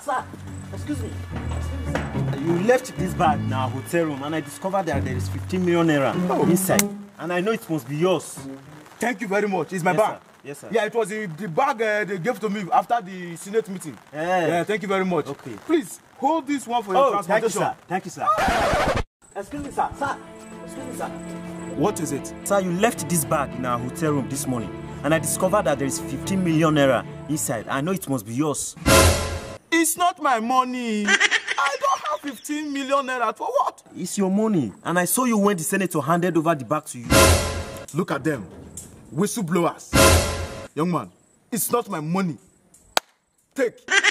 Sir, excuse me. You left this bag in our hotel room and I discovered that there is 15 million naira inside. And I know it must be yours. Thank you very much. It's my bag. Sir. Yes, sir. Yeah, it was the bag they gave to me after the Senate meeting. Yeah, thank you very much. Okay. Please, hold this one for your transportation. Thank you, sir. Excuse me, sir. Sir. Excuse me, sir. What is it? Sir, you left this bag in our hotel room this morning. And I discovered that there is 15 million naira inside. I know it must be yours. It's not my money. I don't have 15 million naira. For what? It's your money. And I saw you when the senator handed over the bag to you. Look at them. Whistleblowers. Young man, it's not my money. Take.